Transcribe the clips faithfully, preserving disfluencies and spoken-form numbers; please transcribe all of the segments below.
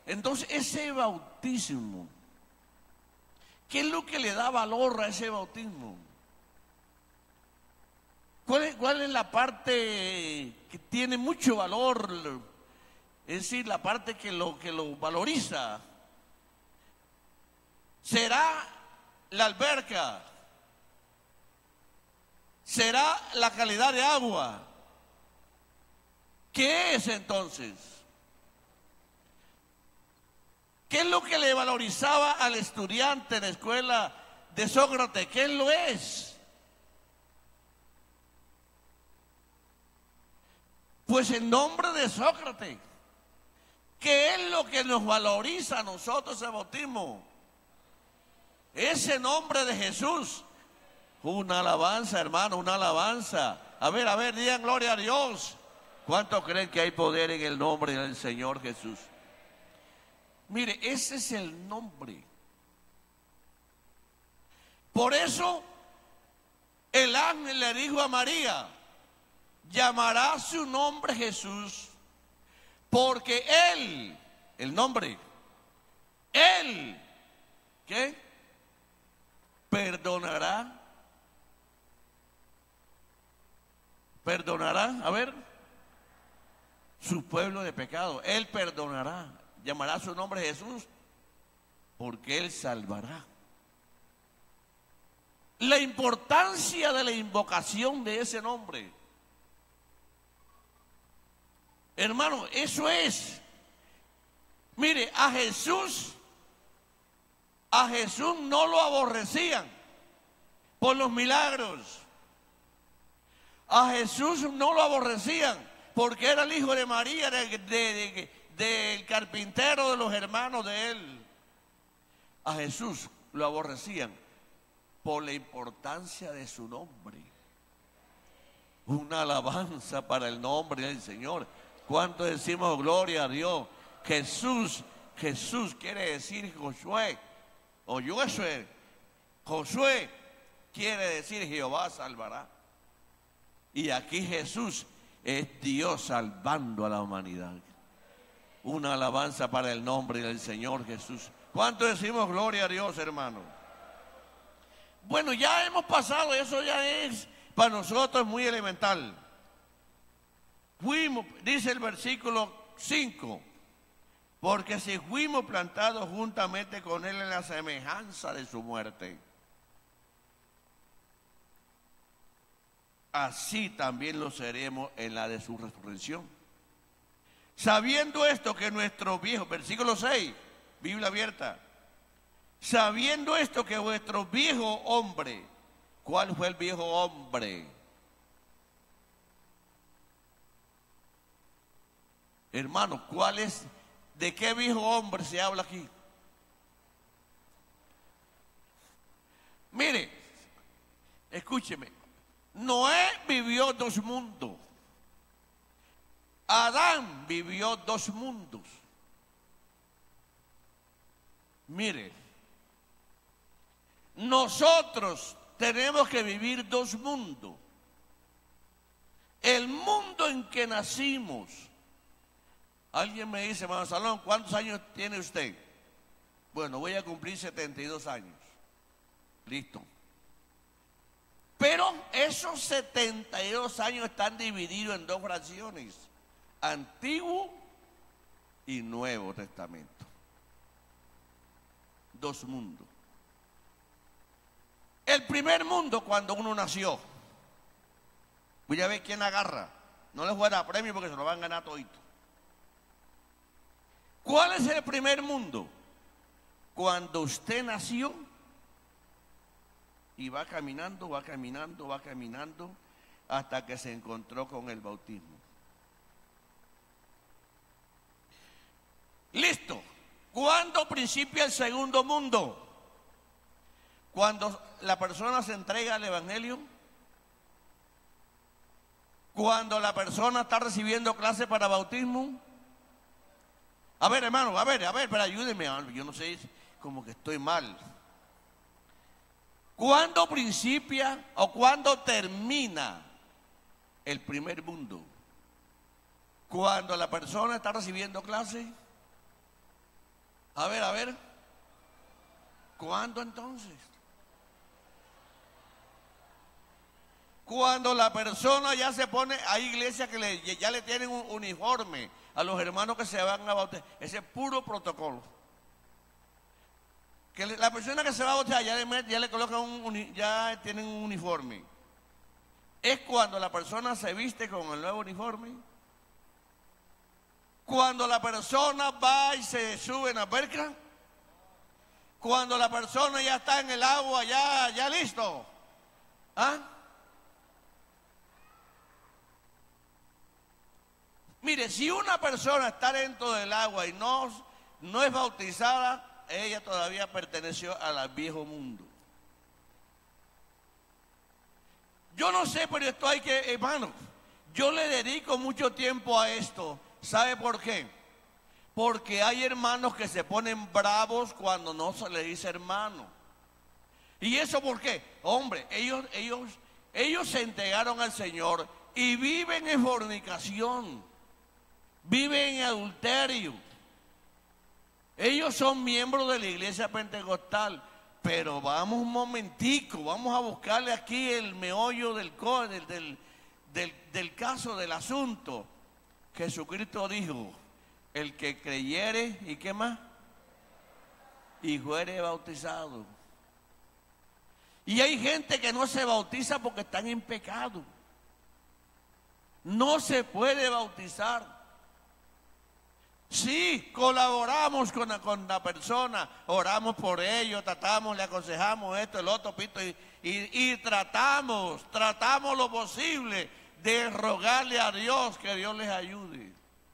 Entonces ese bautismo, ¿qué es lo que le da valor a ese bautismo? ¿Cuál es, cuál es la parte que tiene mucho valor? Es decir, la parte que lo, que lo valoriza. ¿Será la alberca? ¿Será la calidad de agua? ¿Qué es entonces? ¿Qué es lo que le valorizaba al estudiante en la escuela de Sócrates? ¿Qué lo es? Pues el nombre de Sócrates. ¿Qué es lo que nos valoriza a nosotros el bautismo? Ese nombre de Jesús. Una alabanza, hermano, una alabanza. A ver, a ver, digan gloria a Dios. ¿Cuántos creen que hay poder en el nombre del Señor Jesús? Mire, ese es el nombre. Por eso el ángel le dijo a María: llamará su nombre Jesús, porque Él, el nombre, Él, ¿qué? Perdonará. Perdonará, a ver, su pueblo de pecado. Él perdonará. Llamará su nombre Jesús, porque Él salvará. La importancia de la invocación de ese nombre, hermano, eso es. Mire, a Jesús, a Jesús no lo aborrecían por los milagros. A Jesús no lo aborrecían porque era el hijo de María, de, de, de, del carpintero de los hermanos de él. A Jesús lo aborrecían por la importancia de su nombre. Una alabanza para el nombre del Señor. ¿Cuánto decimos gloria a Dios? Jesús, Jesús quiere decir Josué, o Josué. Josué quiere decir Jehová salvará. Y aquí Jesús es Dios salvando a la humanidad. Una alabanza para el nombre del Señor Jesús. ¿Cuánto decimos gloria a Dios, hermano? Bueno, ya hemos pasado, eso ya es para nosotros muy elemental. Fuimos, dice el versículo cinco, porque si fuimos plantados juntamente con Él en la semejanza de su muerte, así también lo seremos en la de su resurrección. Sabiendo esto que nuestro viejo, versículo seis, Biblia abierta. Sabiendo esto que vuestro viejo hombre, ¿cuál fue el viejo hombre? Hermano, ¿cuál es? ¿De qué viejo hombre se habla aquí? Mire, escúcheme. Noé vivió dos mundos. Adán vivió dos mundos. Mire, nosotros tenemos que vivir dos mundos. El mundo en que nacimos. Alguien me dice, hermano Salón, ¿cuántos años tiene usted? Bueno, voy a cumplir setenta y dos años. Listo. Pero esos setenta y dos años están divididos en dos fracciones: Antiguo y Nuevo Testamento. Dos mundos. El primer mundo, cuando uno nació. Voy a ver quién agarra. No les voy a dar premio porque se lo van a ganar todito. ¿Cuál es el primer mundo? Cuando usted nació y va caminando, va caminando, va caminando hasta que se encontró con el bautismo. Listo. ¿Cuándo principia el segundo mundo? Cuando la persona se entrega al Evangelio. Cuando la persona está recibiendo clase para bautismo. A ver, hermano, a ver, a ver, pero ayúdeme. Yo no sé, como que estoy mal. ¿Cuándo principia o cuándo termina el primer mundo? Cuando la persona está recibiendo clase. A ver, a ver. ¿Cuándo entonces? Cuando la persona ya se pone, hay iglesias que le, ya le tienen un uniforme a los hermanos que se van a bautizar. Ese es puro protocolo. Que la persona que se va a bautizar ya le, ya le colocan un, ya tienen un uniforme. Es cuando la persona se viste con el nuevo uniforme. Cuando la persona va y se sube en la perca. Cuando la persona ya está en el agua, ya, ya listo. ¿Ah? Mire, si una persona está dentro del agua y no, no es bautizada, ella todavía perteneció al viejo mundo. Yo no sé, pero esto hay que, hermano, yo le dedico mucho tiempo a esto. ¿Sabe por qué? Porque hay hermanos que se ponen bravos cuando no se les dice hermano. ¿Y eso por qué? Hombre, ellos, ellos, ellos se entregaron al Señor y viven en fornicación, viven en adulterio. Ellos son miembros de la iglesia pentecostal, pero vamos un momentico, vamos a buscarle aquí el meollo del, del, del, del, del caso, del asunto. Jesucristo dijo: el que creyere, ¿y qué más? Y fuere bautizado. Y hay gente que no se bautiza porque están en pecado. No se puede bautizar. Sí, colaboramos con la, con la persona, oramos por ellos, tratamos, le aconsejamos esto, el otro, pito, y, y, y tratamos, tratamos lo posible de rogarle a Dios que Dios les ayude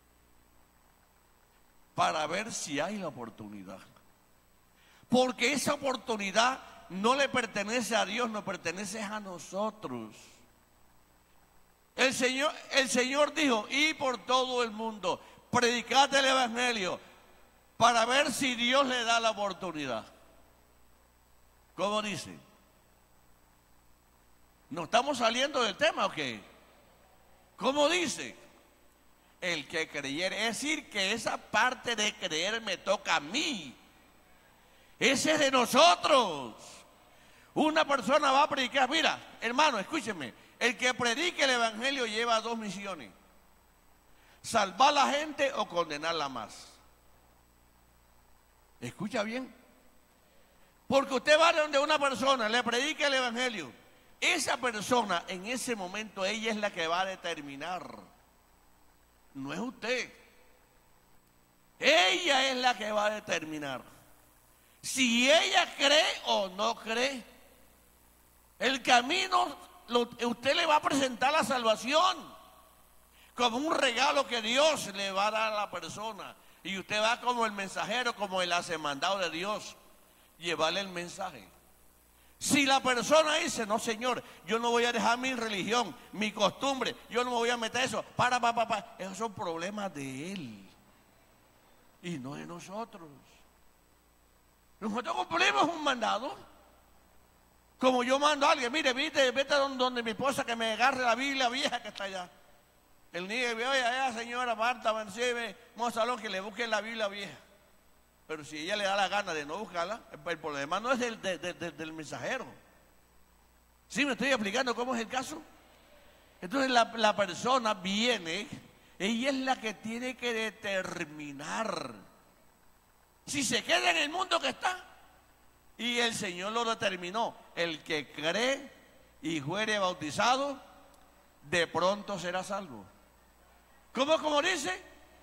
para ver si hay la oportunidad. Porque esa oportunidad no le pertenece a Dios, nos pertenece a nosotros. El Señor, el Señor dijo: y por todo el mundo predicad el evangelio, para ver si Dios le da la oportunidad. ¿Cómo dice? ¿No estamos saliendo del tema o qué? ¿Cómo dice? El que creyere, es decir, que esa parte de creer me toca a mí. Ese es de nosotros. Una persona va a predicar, mira, hermano, escúcheme, el que predique el evangelio lleva dos misiones: salvar a la gente o condenarla más. Escucha bien. Porque usted va donde una persona, le predica el evangelio. Esa persona, en ese momento, ella es la que va a determinar. No es usted. Ella es la que va a determinar si ella cree o no cree. El camino, lo, usted le va a presentar la salvación como un regalo que Dios le va a dar a la persona. Y usted va como el mensajero, como el hacemandado de Dios, llevarle el mensaje. Si la persona dice: no, Señor, yo no voy a dejar mi religión, mi costumbre, yo no me voy a meter eso, para, para, para, para. Esos son problemas de él y no de nosotros. Nosotros cumplimos un mandado. Como yo mando a alguien: mire, vete, vete donde, donde mi esposa, que me agarre la Biblia vieja que está allá. El niño ve: oye, allá, señora Marta, vamos a salón, que le busquen la Biblia vieja. Pero si ella le da la gana de no buscarla, el problema no es del, de, de, de, del mensajero. ¿Sí me estoy explicando cómo es el caso? Entonces la, la persona viene, ella es la que tiene que determinar si se queda en el mundo que está. Y el Señor lo determinó: el que cree y fuere bautizado, de pronto será salvo. ¿Cómo, cómo dice?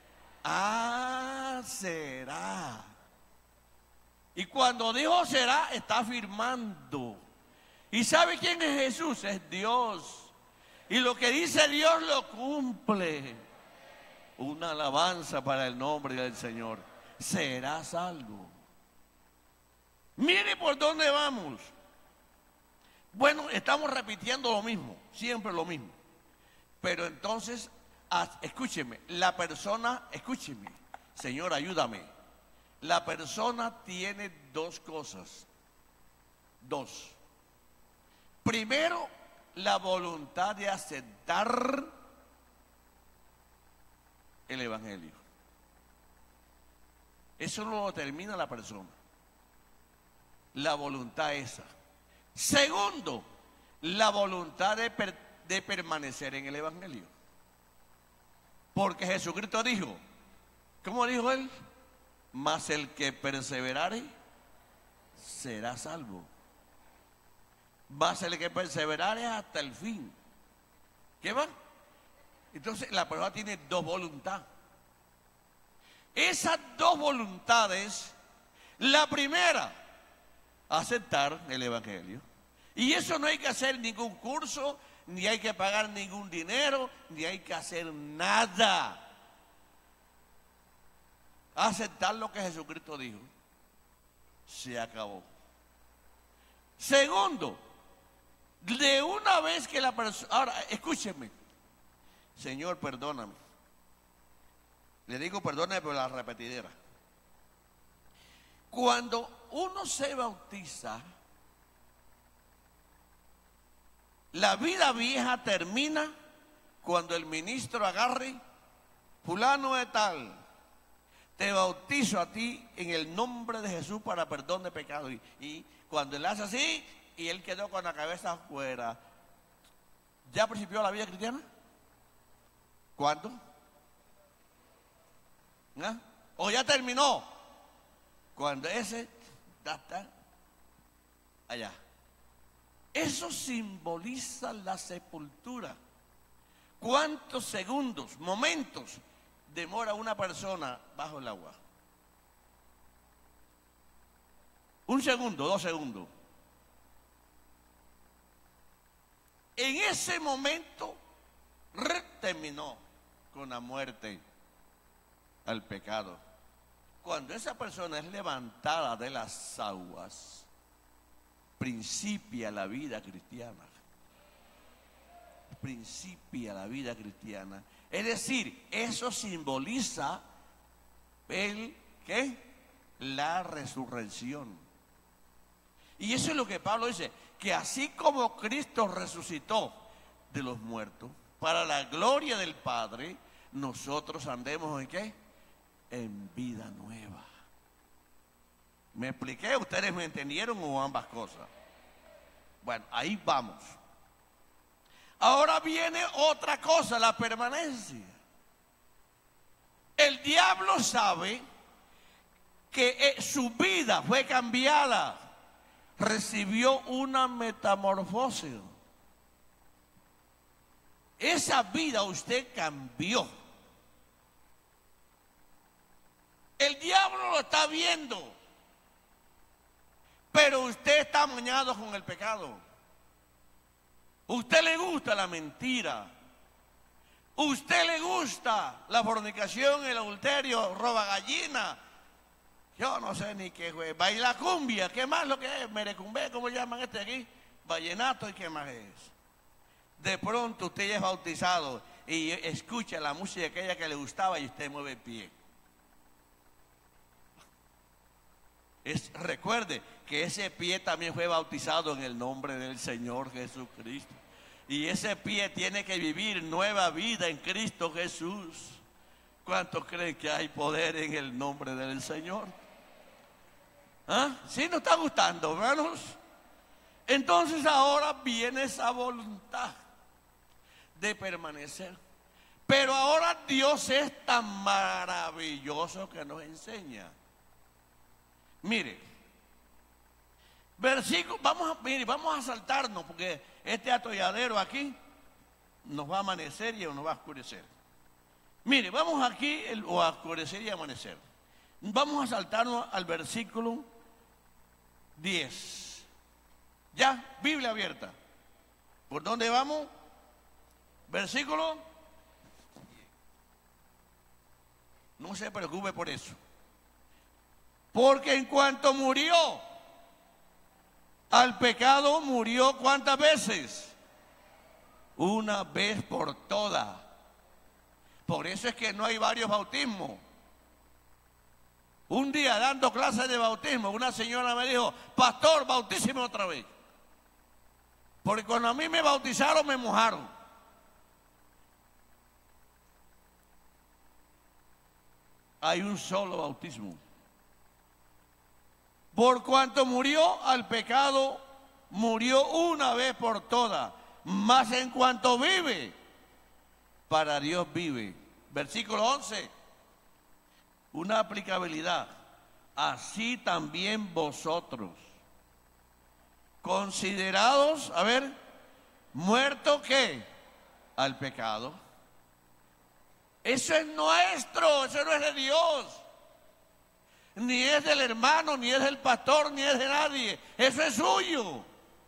Ah, será. Y cuando dijo será, está afirmando. ¿Y sabe quién es Jesús? Es Dios. Y lo que dice Dios lo cumple. Una alabanza para el nombre del Señor. Será salvo. Mire por dónde vamos. Bueno, estamos repitiendo lo mismo, siempre lo mismo. Pero entonces, escúcheme, la persona, escúcheme, Señor, ayúdame. La persona tiene dos cosas. Dos. Primero, la voluntad de aceptar el evangelio. Eso no lo determina la persona. La voluntad esa. Segundo, la voluntad de, per, de permanecer en el Evangelio. Porque Jesucristo dijo, ¿cómo dijo él? Mas el que perseverare será salvo. Mas el que perseverare hasta el fin. ¿Qué va? Entonces la persona tiene dos voluntades. Esas dos voluntades, la primera, aceptar el Evangelio. Y eso no hay que hacer ningún curso, ni hay que pagar ningún dinero, ni hay que hacer nada. Aceptar lo que Jesucristo dijo. Se acabó. Segundo, de una vez que la persona... Ahora, escúcheme. Señor, perdóname. Le digo perdóname por la repetidera. Cuando uno se bautiza, la vida vieja termina cuando el ministro agarre, fulano de tal, te bautizo a ti en el nombre de Jesús para perdón de pecados. Y, y cuando él hace así, y él quedó con la cabeza afuera, ¿ya principió la vida cristiana? ¿Cuándo? ¿Ah? ¿O ya terminó? Cuando ese está allá. Eso simboliza la sepultura. ¿Cuántos segundos, momentos demora una persona bajo el agua? Un segundo, dos segundos. En ese momento terminó con la muerte al pecado. Cuando esa persona es levantada de las aguas, principia la vida cristiana. Principia la vida cristiana. Es decir, eso simboliza el ¿qué? La resurrección. Y eso es lo que Pablo dice, que así como Cristo resucitó de los muertos, para la gloria del Padre, nosotros andemos en ¿qué? En vida nueva. ¿Me expliqué? ¿Ustedes me entendieron o ambas cosas? Bueno, ahí vamos. Ahora viene otra cosa, la permanencia. El diablo sabe que su vida fue cambiada, recibió una metamorfosis. Esa vida usted cambió. El diablo lo está viendo, pero usted está amañado con el pecado. Usted le gusta la mentira. Usted le gusta la fornicación, el adulterio, roba gallina. Yo no sé ni qué es. Baila cumbia, ¿qué más lo que es? Merecumbe, ¿cómo llaman este aquí? Vallenato, ¿y qué más es? De pronto usted ya es bautizado y escucha la música aquella que le gustaba y usted mueve el pie. Es, recuerde que ese pie también fue bautizado en el nombre del Señor Jesucristo. Y ese pie tiene que vivir nueva vida en Cristo Jesús. ¿Cuántos creen que hay poder en el nombre del Señor? ¿Ah? ¿Sí nos está gustando, hermanos? Entonces ahora viene esa voluntad de permanecer. Pero ahora Dios es tan maravilloso que nos enseña. Mire, versículo, vamos a, mire, vamos a saltarnos porque este atolladero aquí nos va a amanecer y nos va a oscurecer. Mire, vamos aquí el, o a oscurecer y amanecer. Vamos a saltarnos al versículo diez. Ya, Biblia abierta. ¿Por dónde vamos? Versículo. No se preocupe por eso. Porque en cuanto murió al pecado, murió ¿cuántas veces? Una vez por todas. Por eso es que no hay varios bautismos. Un día dando clases de bautismo, una señora me dijo, pastor, bautíceme otra vez. Porque cuando a mí me bautizaron, me mojaron. Hay un solo bautismo. Por cuanto murió al pecado, murió una vez por todas, mas en cuanto vive, para Dios vive. Versículo once, una aplicabilidad. Así también vosotros, considerados, a ver, muertos ¿qué? Al pecado. Eso es nuestro, eso no es de Dios. Ni es del hermano, ni es del pastor, ni es de nadie. Eso es suyo.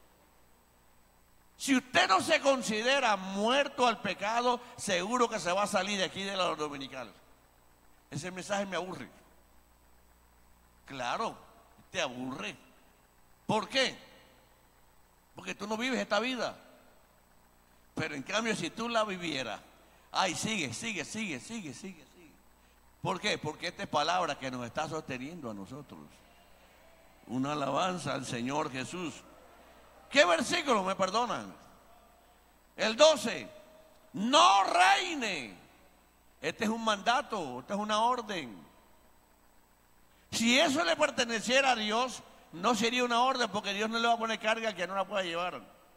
Si usted no se considera muerto al pecado, seguro que se va a salir de aquí de la dominical. Ese mensaje me aburre. Claro, te aburre. ¿Por qué? Porque tú no vives esta vida. Pero en cambio, si tú la vivieras, ay, sigue, sigue, sigue, sigue, sigue, sigue. ¿Por qué? Porque esta es palabra que nos está sosteniendo a nosotros. Una alabanza al Señor Jesús. ¿Qué versículo me perdonan? El doce. No reine. Este es un mandato, esta es una orden. Si eso le perteneciera a Dios, no sería una orden, porque Dios no le va a poner carga que no la pueda llevar.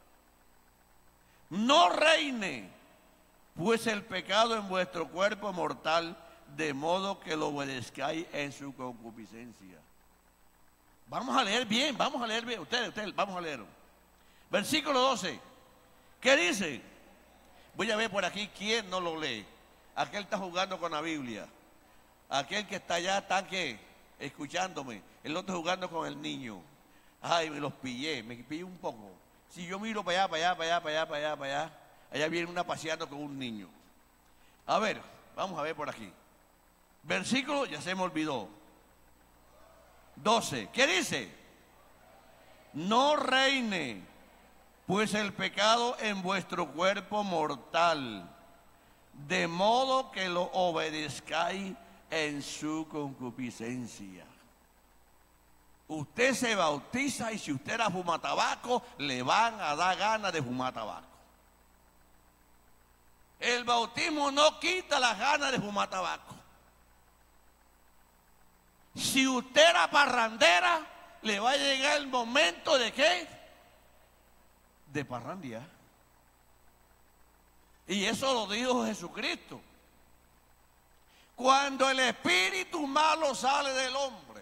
No reine, pues el pecado en vuestro cuerpo mortal, de modo que lo obedezcáis en su concupiscencia. Vamos a leer bien, vamos a leer bien. Ustedes, ustedes, vamos a leer. Versículo doce. ¿Qué dice? Voy a ver por aquí quién no lo lee. Aquel está jugando con la Biblia. Aquel que está allá está que escuchándome. El otro jugando con el niño. Ay, me los pillé, me pillé un poco. Si yo miro para allá, para allá, para allá, para allá, para allá, para allá, allá viene una paseando con un niño. A ver, vamos a ver por aquí. Versículo, ya se me olvidó. doce. ¿Qué dice? No reine, pues el pecado en vuestro cuerpo mortal, de modo que lo obedezcáis en su concupiscencia. Usted se bautiza y si usted era fumatabaco, le van a dar ganas de fumar tabaco. El bautismo no quita las ganas de fumar tabaco. Si usted era parrandera, le va a llegar el momento de ¿qué? De parrandear. Y eso lo dijo Jesucristo. Cuando el espíritu malo sale del hombre,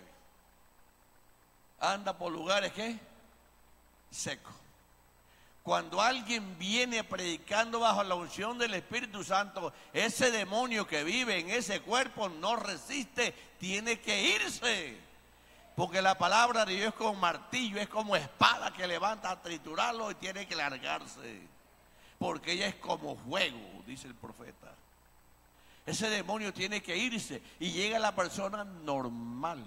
anda por lugares ¿qué? Secos. Cuando alguien viene predicando bajo la unción del Espíritu Santo, ese demonio que vive en ese cuerpo no resiste, tiene que irse. Porque la palabra de Dios es como martillo, es como espada que levanta a triturarlo y tiene que largarse. Porque ella es como fuego, dice el profeta. Ese demonio tiene que irse y llega la persona normal.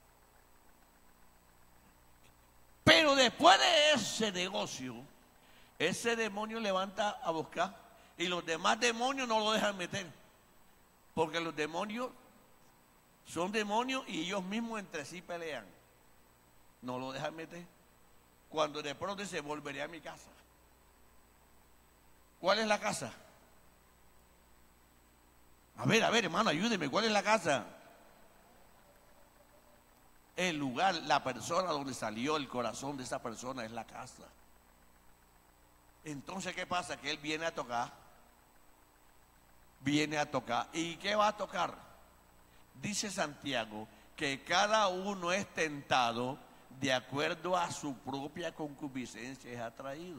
Pero después de ese negocio, ese demonio levanta a buscar y los demás demonios no lo dejan meter. Porque los demonios son demonios y ellos mismos entre sí pelean. No lo dejan meter. Cuando de pronto dice, volveré a mi casa. ¿Cuál es la casa? A ver, a ver, hermano, ayúdeme. ¿Cuál es la casa? El lugar, la persona donde salió el corazón de esa persona es la casa. Entonces, ¿qué pasa? Que él viene a tocar. Viene a tocar. ¿Y qué va a tocar? Dice Santiago que cada uno es tentado de acuerdo a su propia concupiscencia es atraído.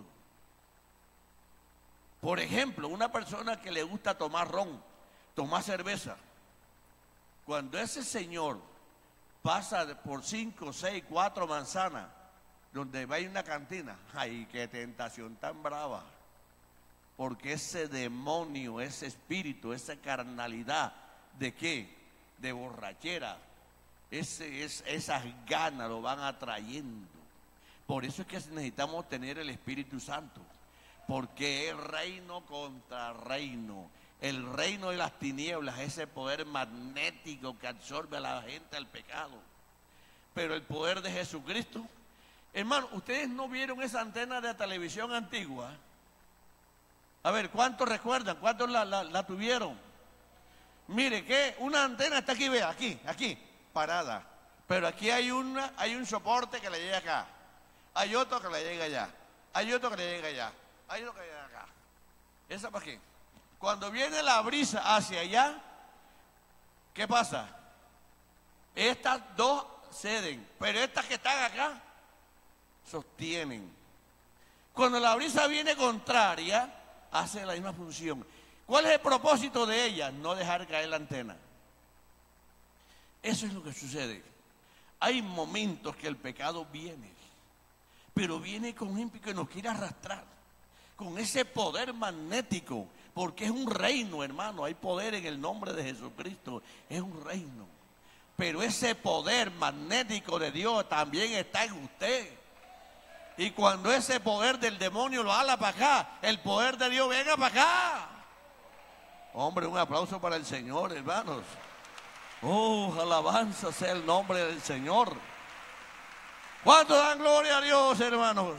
Por ejemplo, una persona que le gusta tomar ron, tomar cerveza. Cuando ese señor pasa por cinco, seis, cuatro manzanas, donde va a ir una cantina, ay, qué tentación tan brava. Porque ese demonio, ese espíritu, esa carnalidad, ¿de qué? De borrachera, ese, es, esas ganas lo van atrayendo. Por eso es que necesitamos tener el Espíritu Santo, porque es reino contra reino. El reino de las tinieblas, ese poder magnético que absorbe a la gente al pecado. Pero el poder de Jesucristo, hermano, ¿ustedes no vieron esa antena de televisión antigua? A ver, ¿cuántos recuerdan? ¿Cuántos la, la, la tuvieron? Mire que una antena está aquí, vea, aquí, aquí, parada. Pero aquí hay, una, hay un soporte que le llega acá. Hay otro que le llega allá. Hay otro que le llega allá. Hay otro que le llega acá. ¿Esa para qué? Cuando viene la brisa hacia allá, ¿qué pasa? Estas dos ceden, pero estas que están acá sostienen. Cuando la brisa viene contraria, hace la misma función. ¿Cuál es el propósito de ella? No dejar caer la antena. Eso es lo que sucede. Hay momentos que el pecado viene, pero viene con ímpetu que nos quiere arrastrar, con ese poder magnético, porque es un reino, hermano. Hay poder en el nombre de Jesucristo, es un reino. Pero ese poder magnético de Dios también está en usted. Y cuando ese poder del demonio lo ala para acá, el poder de Dios venga para acá. Hombre, un aplauso para el Señor, hermanos. Oh, alabanza sea el nombre del Señor. ¿Cuánto dan gloria a Dios, hermanos?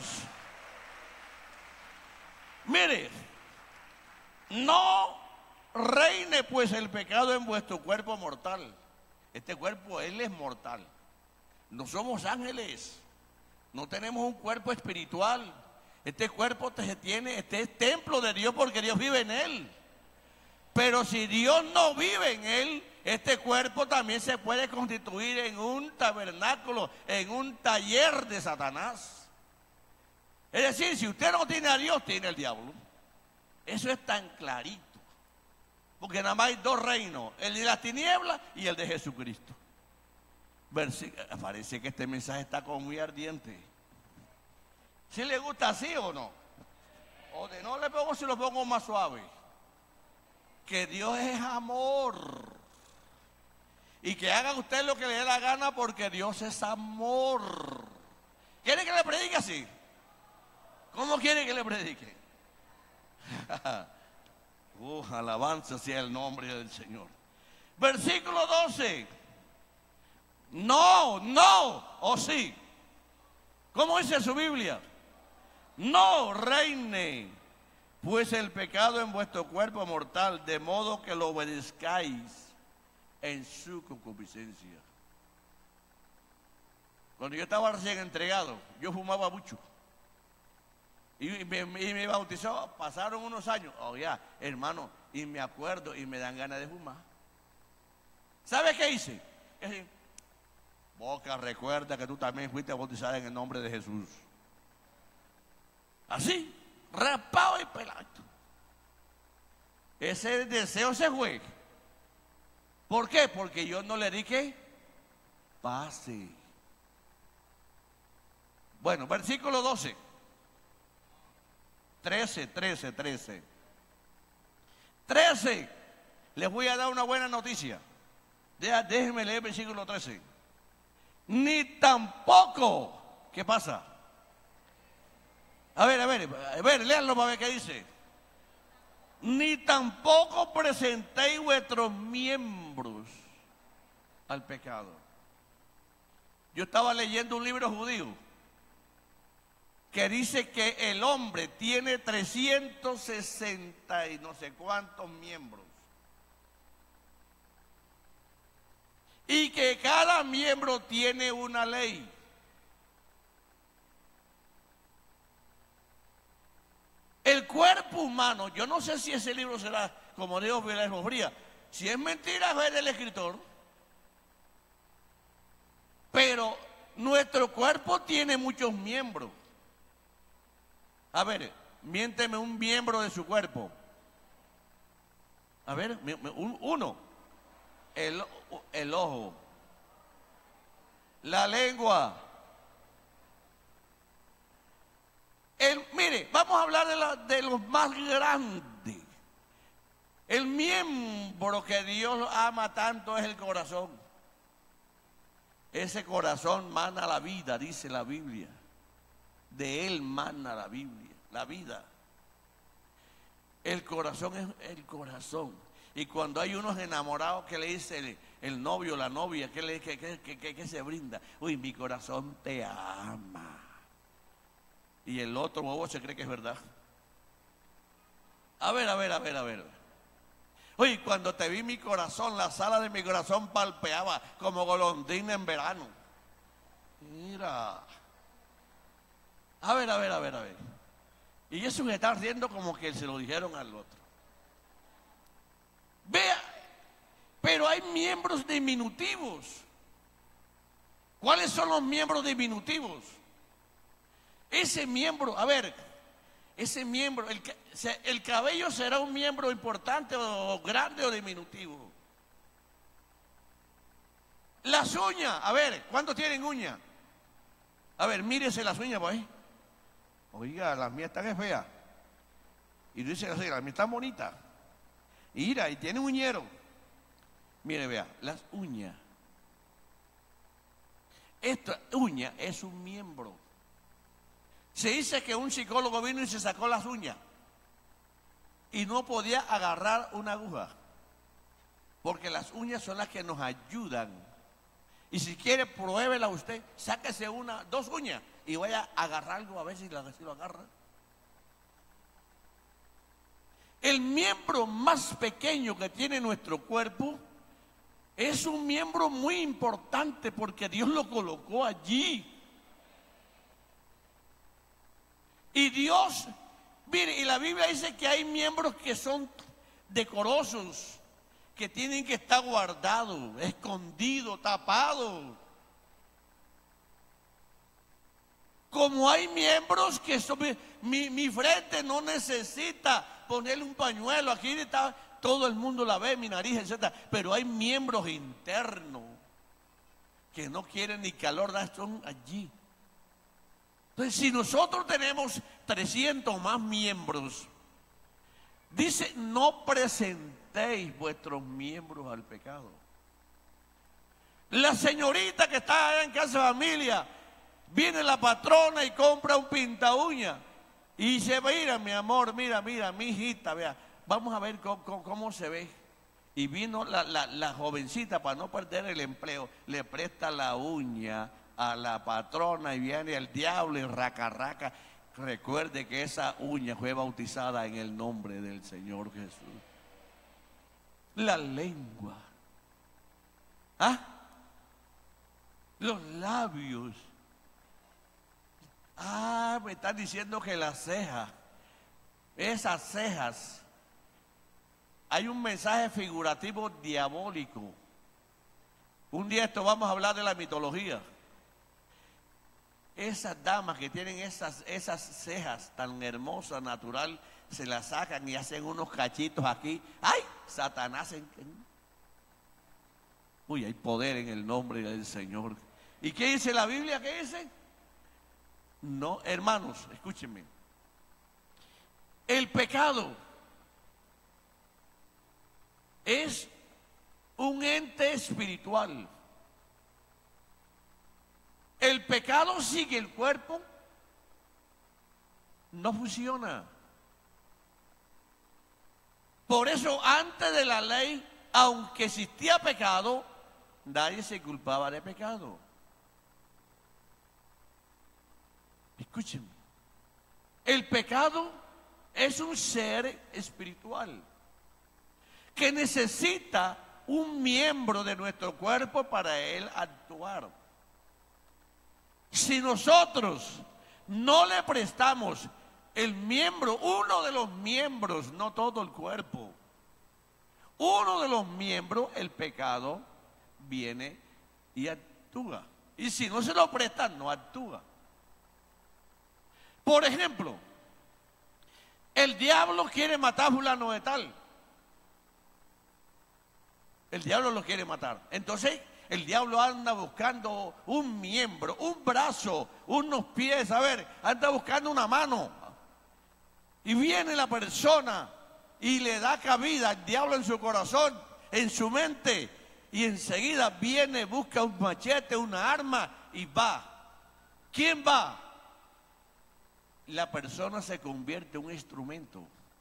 Mire, no reine pues el pecado en vuestro cuerpo mortal. Este cuerpo, él es mortal. No somos ángeles. No tenemos un cuerpo espiritual. Este cuerpo se tiene, este es templo de Dios porque Dios vive en él. Pero si Dios no vive en él, este cuerpo también se puede constituir en un tabernáculo, en un taller de Satanás. Es decir, si usted no tiene a Dios, tiene el diablo. Eso es tan clarito. Porque nada más hay dos reinos, el de las tinieblas y el de Jesucristo. Parece que este mensaje está como muy ardiente. ¿Sí le gusta así o no? O de no le pongo, si lo pongo más suave. Que Dios es amor. Y que haga usted lo que le dé la gana porque Dios es amor. ¿Quiere que le predique así? ¿Cómo quiere que le predique? uh, alabanza sea el nombre del Señor. Versículo doce. No, no, o sí. ¿Cómo dice su Biblia? No reine pues el pecado en vuestro cuerpo mortal, de modo que lo obedezcáis en su concupiscencia. Cuando yo estaba recién entregado, yo fumaba mucho. Y me, y me bautizó, pasaron unos años, oh ya, hermano, y me acuerdo y me dan ganas de fumar. ¿Sabe qué hice? Es Boca, recuerda que tú también fuiste bautizada en el nombre de Jesús. Así, rapado y pelado. Ese deseo se fue. ¿Por qué? Porque yo no le dije pase. Bueno, versículo doce. trece, trece, trece. trece. Les voy a dar una buena noticia. Déjenme leer el versículo trece. Ni tampoco, ¿qué pasa? A ver, a ver, a ver, léanlo para ver qué dice. Ni tampoco presentéis vuestros miembros al pecado. Yo estaba leyendo un libro judío que dice que el hombre tiene trescientos sesenta y no sé cuántos miembros. Y que cada miembro tiene una ley. El cuerpo humano, yo no sé si ese libro será, como digo, filosofía. Si es mentira, es del escritor. Pero nuestro cuerpo tiene muchos miembros. A ver, miénteme un miembro de su cuerpo. A ver, uno. El, el ojo, la lengua. El, mire, vamos a hablar de, la, de los más grandes. El miembro que Dios ama tanto es el corazón. Ese corazón mana la vida, dice la Biblia. De él mana la Biblia, la vida. El corazón es el corazón. Y cuando hay unos enamorados que le dice el, el novio, la novia, que, le, que, que, que, que se brinda, uy, mi corazón te ama. Y el otro bobo se cree que es verdad. A ver, a ver, a ver, a ver. Oye, cuando te vi mi corazón, la sala de mi corazón palpeaba como golondrina en verano. Mira. A ver, a ver, a ver, a ver. Y eso me está riendo como que se lo dijeron al otro. Vea, pero hay miembros diminutivos. ¿Cuáles son los miembros diminutivos? Ese miembro, a ver, ese miembro, el, el cabello será un miembro importante o grande o diminutivo. Las uñas, a ver, ¿cuántos tienen uñas? A ver, mírese las uñas por ahí. Oiga, las mías están feas. Y dice así, las mías están bonitas. Y mira, y tiene uñero. Mire, vea, las uñas. Esta uña es un miembro. Se dice que un psicólogo vino y se sacó las uñas y no podía agarrar una aguja, porque las uñas son las que nos ayudan. Y si quiere, pruébela usted, sáquese una, dos uñas y vaya a agarrar algo a ver si, la, si lo agarra. El miembro más pequeño que tiene nuestro cuerpo es un miembro muy importante porque Dios lo colocó allí. Y Dios, mire, y la Biblia dice que hay miembros que son decorosos, que tienen que estar guardados, escondidos, tapados. Como hay miembros que son, mi, mi frente no necesita ponerle un pañuelo, aquí está, todo el mundo la ve, mi nariz, etcétera. Pero hay miembros internos que no quieren ni calor, son allí. Entonces, si nosotros tenemos trescientos más miembros, dice, no presentéis vuestros miembros al pecado. La señorita que está allá en casa de familia, viene la patrona y compra un pinta uña y dice, mira mi amor, mira, mira, mi hijita, vea, vamos a ver cómo, cómo, cómo se ve. Y vino la, la, la jovencita, para no perder el empleo, le presta la uña a la patrona y viene el diablo y raca raca. Recuerde que esa uña fue bautizada en el nombre del Señor Jesús. La lengua, ¿ah? Los labios. Ah, me están diciendo que las cejas, esas cejas, hay un mensaje figurativo diabólico. Un día esto vamos a hablar de la mitología. Esas damas que tienen esas, esas cejas tan hermosas, natural, se las sacan y hacen unos cachitos aquí. ¡Ay! Satanás. En... Uy, hay poder en el nombre del Señor. ¿Y qué dice la Biblia? ¿Qué dice? No, hermanos, escúchenme. El pecado es un ente espiritual. El pecado sigue el cuerpo, no funciona. Por eso antes de la ley, aunque existía pecado, nadie se culpaba de pecado. Escúchenme, el pecado es un ser espiritual que necesita un miembro de nuestro cuerpo para él actuar. Si nosotros no le prestamos el miembro, uno de los miembros, no todo el cuerpo, uno de los miembros, el pecado viene y actúa. Y si no se lo prestan, no actúa. Por ejemplo, el diablo quiere matar a fulano de tal. El diablo lo quiere matar. Entonces, el diablo anda buscando un miembro, un brazo, unos pies, a ver, anda buscando una mano. Y viene la persona y le da cabida al diablo en su corazón, en su mente. Y enseguida viene, busca un machete, una arma y va. ¿Quién va? La persona se convierte en un instrumento.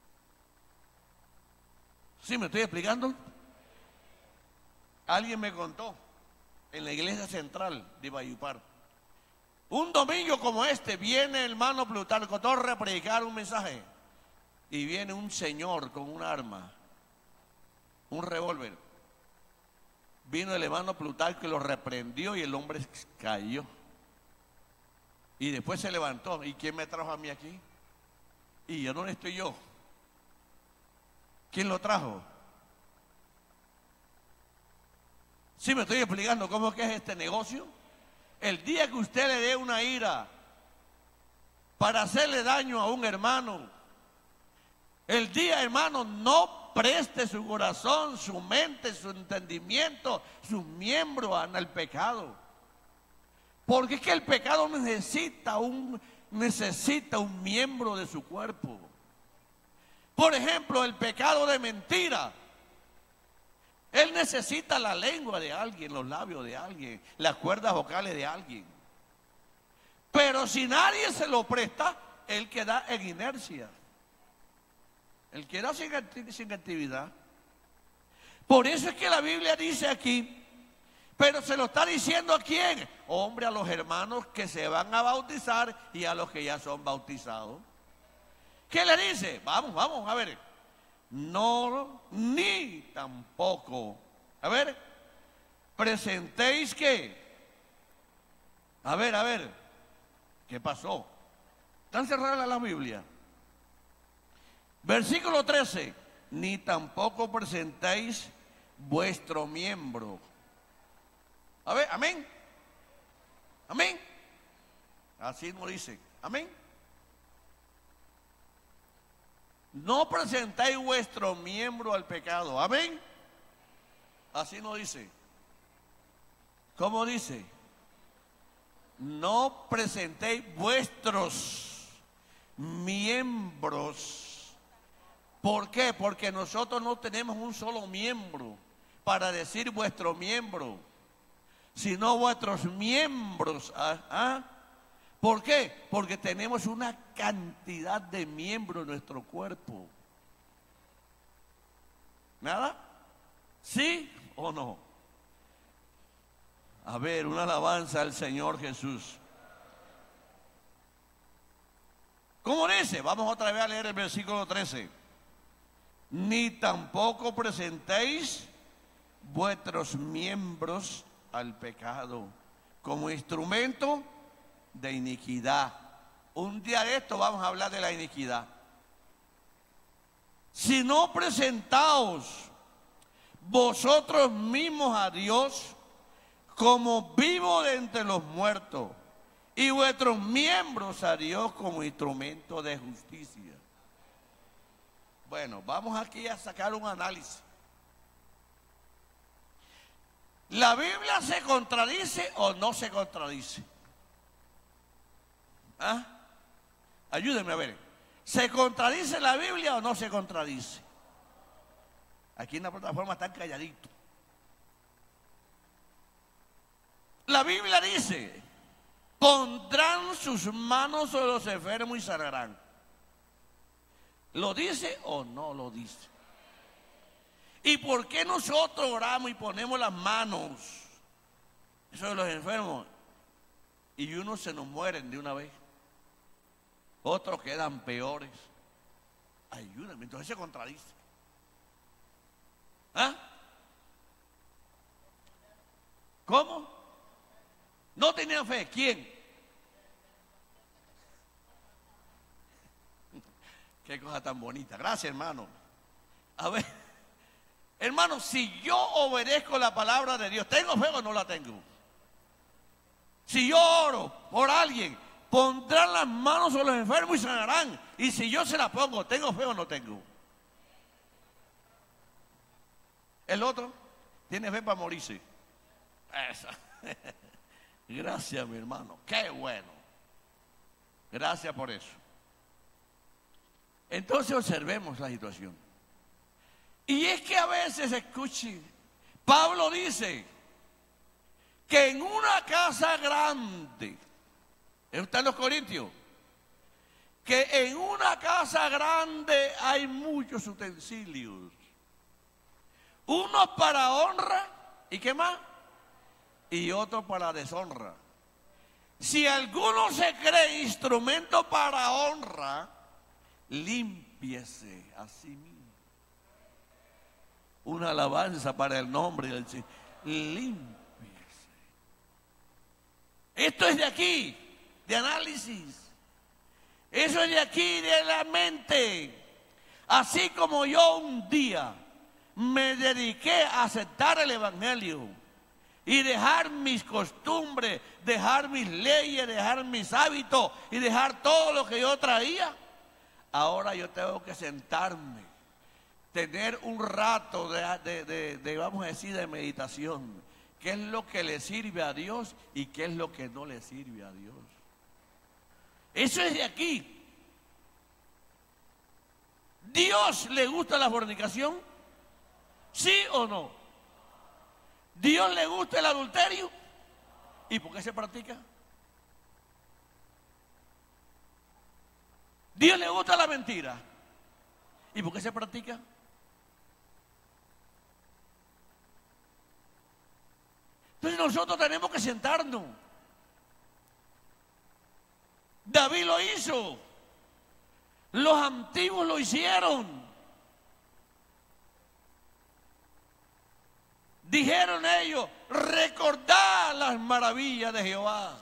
¿Sí me estoy explicando? Alguien me contó en la iglesia central de Valledupar. Un domingo como este viene el hermano Plutarco Torre a predicar un mensaje y viene un señor con un arma un revólver. Vino el hermano Plutarco y lo reprendió y el hombre cayó. Y después se levantó. ¿Y quién me trajo a mí aquí? ¿Y yo dónde estoy yo? ¿Quién lo trajo? ¿Sí me estoy explicando cómo es que es este negocio? El día que usted le dé una ira para hacerle daño a un hermano, el día, hermano, no preste su corazón, su mente, su entendimiento, sus miembros al pecado. Porque es que el pecado necesita un, necesita un miembro de su cuerpo. Por ejemplo, el pecado de mentira. Él necesita la lengua de alguien, los labios de alguien, las cuerdas vocales de alguien. Pero si nadie se lo presta, él queda en inercia. Él queda sin, sin actividad. Por eso es que la Biblia dice aquí, pero se lo está diciendo a quién, hombre, a los hermanos que se van a bautizar y a los que ya son bautizados. ¿Qué le dice? Vamos, vamos, a ver. No, ni tampoco. A ver, presentéis qué. A ver, a ver, ¿qué pasó? ¿Están cerradas la Biblia? Versículo trece. Ni tampoco presentéis vuestro miembro. A ver, amén. Amén. Así nos dice. Amén. No presentéis vuestro miembro al pecado. Amén. Así nos dice. ¿Cómo dice? No presentéis vuestros miembros. ¿Por qué? Porque nosotros no tenemos un solo miembro para decir vuestro miembro, sino vuestros miembros. ¿Ah? ¿Ah? ¿Por qué? Porque tenemos una cantidad de miembros en nuestro cuerpo. ¿Nada? ¿Sí o no? A ver, una alabanza al Señor Jesús. ¿Cómo dice? Vamos otra vez a leer el versículo trece. Ni tampoco presentéis vuestros miembros al pecado como instrumento de iniquidad. Un día de esto vamos a hablar de la iniquidad. Sino presentaos vosotros mismos a Dios como vivo de entre los muertos y vuestros miembros a Dios como instrumento de justicia. Bueno, vamos aquí a sacar un análisis. ¿La Biblia se contradice o no se contradice? ¿Ah? Ayúdenme a ver. ¿Se contradice la Biblia o no se contradice? Aquí en la plataforma están calladitos. La Biblia dice: pondrán sus manos sobre los enfermos y sanarán. ¿Lo dice o no lo dice? ¿Y por qué nosotros oramos y ponemos las manos sobre los enfermos y unos se nos mueren de una vez? Otros quedan peores. Ayúdame, entonces se contradice. ¿Ah? ¿Cómo? ¿No tenían fe? ¿Quién? Qué cosa tan bonita. Gracias, hermano. A ver, hermano, si yo obedezco la palabra de Dios, ¿tengo fe o no la tengo? Si yo oro por alguien, pondrán las manos sobre los enfermos y sanarán. Y si yo se la pongo, ¿tengo fe o no tengo? El otro tiene fe para morirse. Esa. Gracias, mi hermano. Qué bueno. Gracias por eso. Entonces observemos la situación. Y es que a veces, escuchen, Pablo dice que en una casa grande, está en los Corintios, que en una casa grande hay muchos utensilios, unos para honra y qué más, y otros para deshonra. Si alguno se cree instrumento para honra, límpiese a sí mismo. Una alabanza para el nombre del Señor. Límpiese. Esto es de aquí, de análisis. Eso es de aquí, de la mente. Así como yo un día me dediqué a aceptar el Evangelio y dejar mis costumbres, dejar mis leyes, dejar mis hábitos y dejar todo lo que yo traía, ahora yo tengo que sentarme, tener un rato de, de, de, de, vamos a decir, de meditación. ¿Qué es lo que le sirve a Dios y qué es lo que no le sirve a Dios? Eso es de aquí. ¿Dios le gusta la fornicación? ¿Sí o no? ¿Dios le gusta el adulterio? ¿Y por qué se practica? ¿Dios le gusta la mentira? ¿Y por qué se practica? Entonces nosotros tenemos que sentarnos. David lo hizo. Los antiguos lo hicieron. Dijeron ellos, recordad las maravillas de Jehová.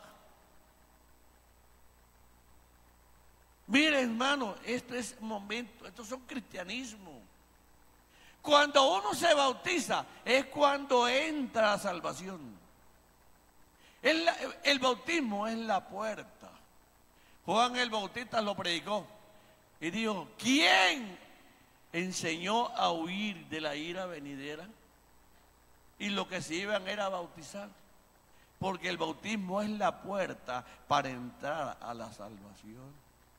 Mire, hermano, esto es momento, estos son cristianismo. Cuando uno se bautiza es cuando entra la salvación. El, el bautismo es la puerta. Juan el Bautista lo predicó y dijo, ¿quién enseñó a huir de la ira venidera? Y lo que se iban era a bautizar, porque el bautismo es la puerta para entrar a la salvación.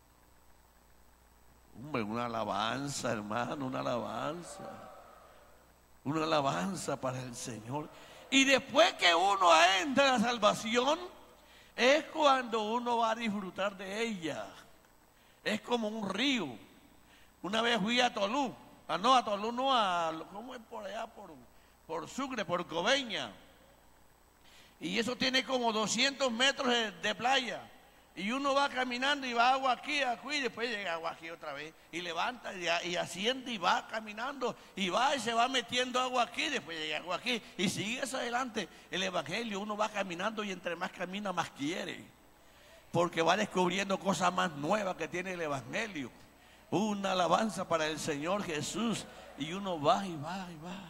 Hombre, una alabanza, hermano, una alabanza. Una alabanza para el Señor. Y después que uno entra a la salvación, es cuando uno va a disfrutar de ella. Es como un río. Una vez fui a Tolú, ah, no, a Tolú, no, a, ¿cómo es por allá? Por, por Sucre, por Coveña. Y eso tiene como doscientos metros de, de playa. Y uno va caminando y va agua aquí, aquí, y después llega agua aquí otra vez. Y levanta y, y asciende y va caminando. Y va y se va metiendo agua aquí, después llega agua aquí. Y sigue hacia adelante el Evangelio. Uno va caminando y entre más camina, más quiere. Porque va descubriendo cosas más nuevas que tiene el Evangelio. Una alabanza para el Señor Jesús. Y uno va y va y va.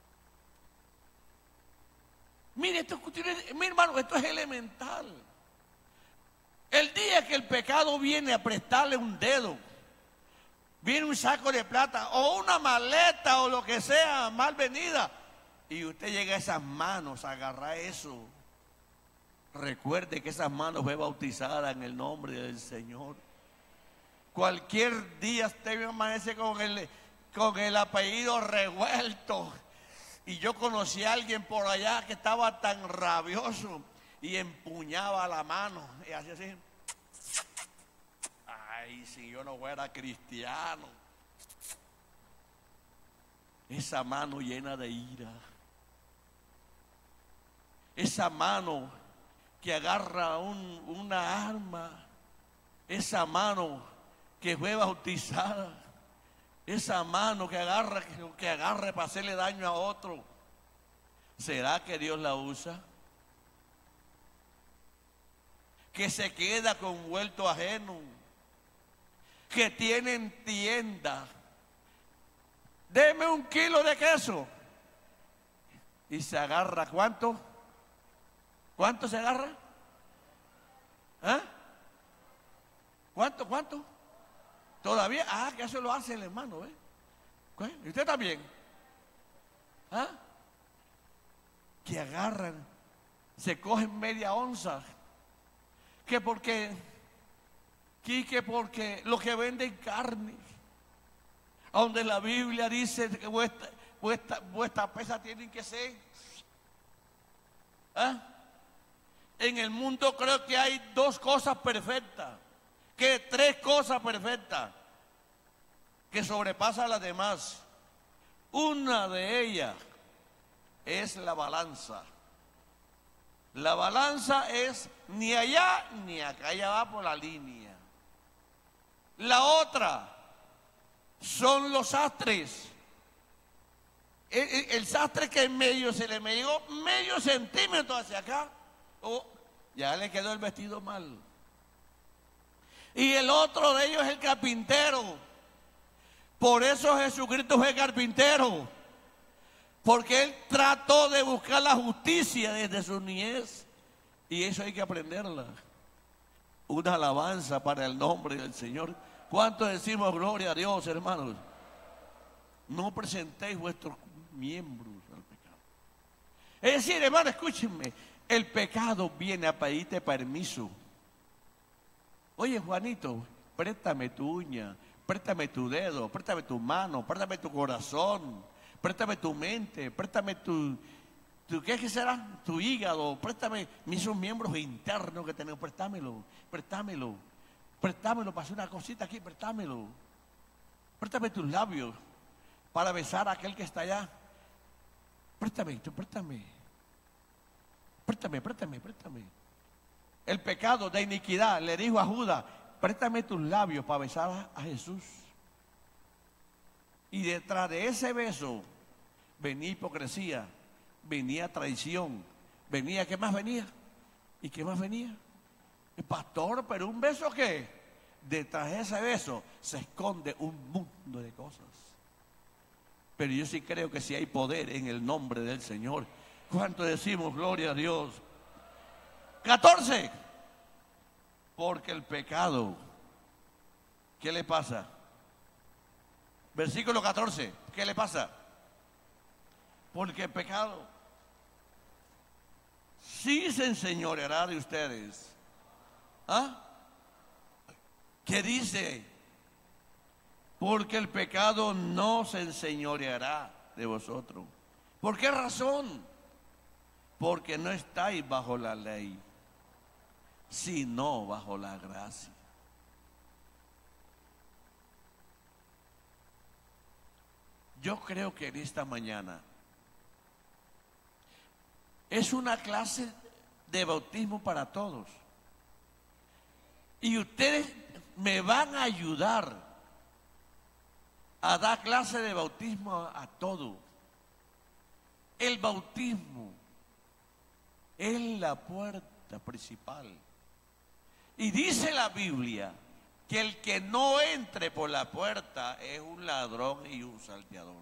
Mire, esto, mi hermano, esto es elemental. El día que el pecado viene a prestarle un dedo, viene un saco de plata o una maleta o lo que sea mal venida, y usted llega a esas manos a agarrar eso, recuerde que esas manos fue bautizada en el nombre del Señor. Cualquier día usted amanece con el, con el apellido revuelto. Y yo conocí a alguien por allá que estaba tan rabioso y empuñaba la mano y hacía así. Ay, si yo no fuera cristiano. Esa mano llena de ira. Esa mano que agarra un, una arma. Esa mano que fue bautizada. Esa mano que agarra, que, que agarre para hacerle daño a otro. ¿Será que Dios la usa? Que se queda con vuelto ajeno, que tienen tienda. Deme un kilo de queso. Y se agarra, ¿cuánto? ¿Cuánto se agarra? ¿Ah? ¿Cuánto, cuánto? Todavía, ah, que eso lo hace el hermano, ¿eh? ¿Y usted también? ¿Ah? Que agarran, se cogen media onza. Que porque, que, que porque lo que venden carne, donde la Biblia dice que vuestra, vuestra, vuestra pesa tienen que ser. ¿Ah? En el mundo creo que hay dos cosas perfectas, que tres cosas perfectas, que sobrepasan a las demás. Una de ellas es la balanza. La balanza es ni allá ni acá, ella va por la línea. La otra son los astres. el, el, el sastre que en medio se le me llegó medio centímetro hacia acá, oh, ya le quedó el vestido mal. Y el otro de ellos es el carpintero. Por eso Jesucristo fue carpintero, porque Él trató de buscar la justicia desde su niñez, y eso hay que aprenderla. Una alabanza para el nombre del Señor. ¿Cuánto decimos gloria a Dios, hermanos? No presentéis vuestros miembros al pecado. Es decir, hermano, escúchenme, el pecado viene a pedirte permiso. Oye, Juanito, préstame tu uña, préstame tu dedo, préstame tu mano, préstame tu corazón, préstame tu mente, préstame tu, tu ¿qué es que será? Tu hígado, préstame mis miembros internos que tenemos, préstamelo, préstamelo, préstamelo para hacer una cosita aquí, préstamelo. Préstame tus labios para besar a aquel que está allá. Préstame, tú préstame. Préstame, préstame, préstame. El pecado de iniquidad le dijo a Judas: préstame tus labios para besar a Jesús. Y detrás de ese beso venía hipocresía, venía traición, venía, ¿qué más venía? ¿Y qué más venía? El pastor, pero un beso ¿qué? Detrás de ese beso se esconde un mundo de cosas. Pero yo sí creo que sí hay poder en el nombre del Señor. ¿Cuánto decimos gloria a Dios? catorce. Porque el pecado, ¿qué le pasa? Versículo catorce, ¿qué le pasa? Porque el pecado sí se enseñoreará de ustedes. ¿Ah? ¿Qué dice? Porque el pecado no se enseñoreará de vosotros. ¿Por qué razón? Porque no estáis bajo la ley, sino bajo la gracia. Yo creo que en esta mañana es una clase de bautismo para todos. Y ustedes me van a ayudar a dar clase de bautismo a, a todo. El bautismo es la puerta principal. Y dice la Biblia que el que no entre por la puerta es un ladrón y un salteador.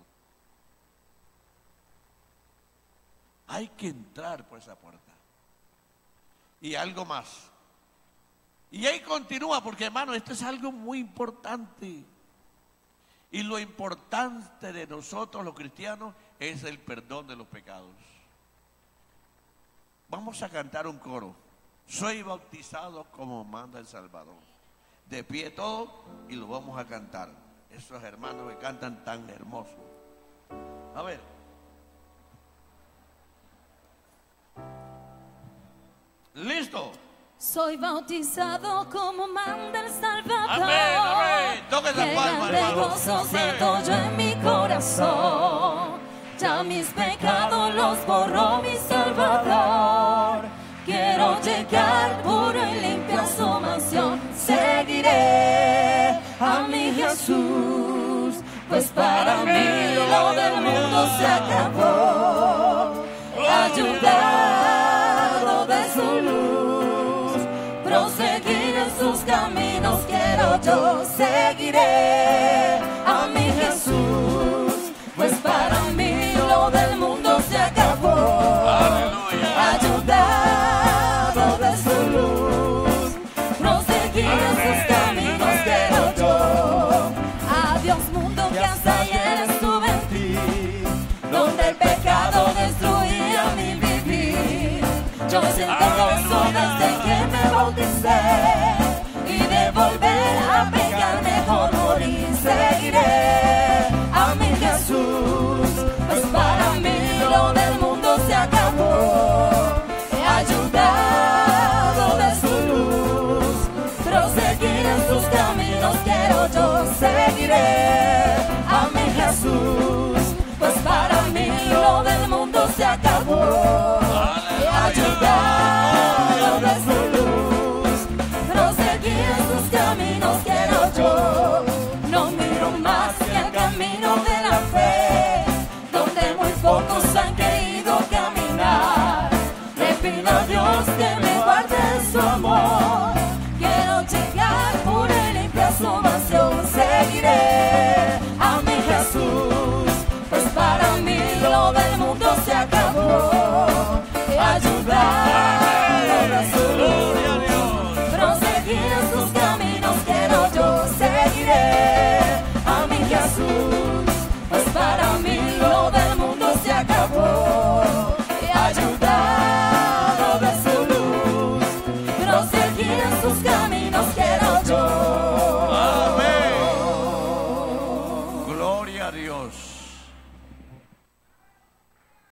Hay que entrar por esa puerta. Y algo más. Y ahí continúa, porque hermano, esto es algo muy importante. Y lo importante de nosotros los cristianos es el perdón de los pecados. Vamos a cantar un coro. Soy bautizado como manda el Salvador. De pie todo y lo vamos a cantar. Esos hermanos que cantan tan hermoso. A ver. ¿Listo? Soy bautizado como manda el Salvador. Amén, amén. Toque la palma, Qué grande hermano. gozo siento yo en mi corazón. Ya mis pecados los borró mi Salvador. Quiero llegar puro y limpio a su mansión. Seguiré a mi Jesús, pues para mí lo del mundo se acabó. Ayudado de su luz, proseguir en sus caminos quiero yo. Seguiré